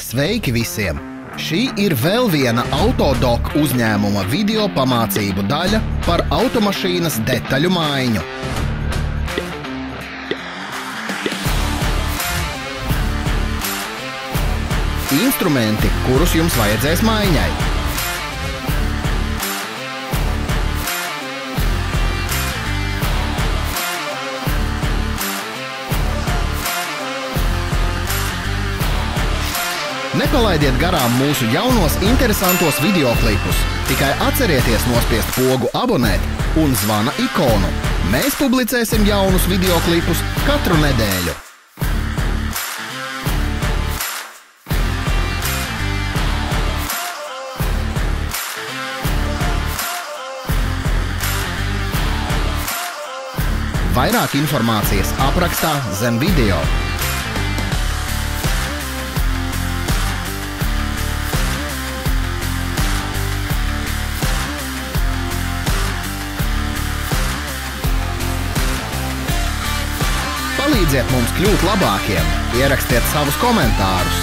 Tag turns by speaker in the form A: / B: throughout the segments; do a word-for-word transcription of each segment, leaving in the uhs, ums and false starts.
A: Sveiki visiem! Šī ir vēl viena Autodoc uzņēmuma video pamācību daļa par automašīnas detaļu maiņu. Instrumenti, kurus jums vajadzēs maiņai. Nepalaidiet garām mūsu jaunos interesantos videoklipus. Tikai atcerieties nospiest pogu abonēt un zvana ikonu. Mēs publicēsim jaunus videoklipus katru nedēļu. Vairāk informācijas aprakstā zem video. Palīdziet mums kļūt labākiem, ierakstiet savus komentārus.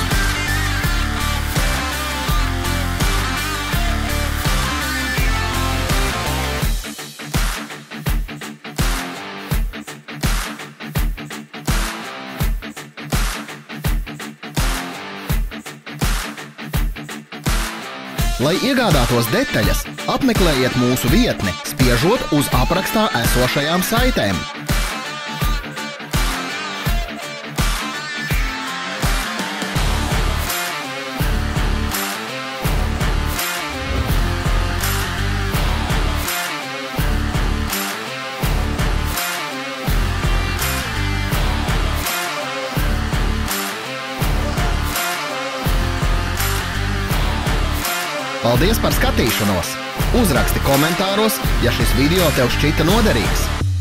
A: Lai iegādātos detaļas, apmeklējiet mūsu vietni, spiežot uz aprakstā esošajām saitēm. Paldies par skatīšanos! Uzraksti komentāros, ja šis video tev šķita noderīgs.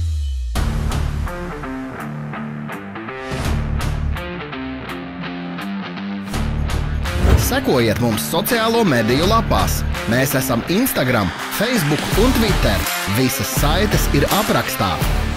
A: Sekojiet mums sociālo mediju lapās. Mēs esam Instagram, Facebook un Twitter. Visas saites ir aprakstā.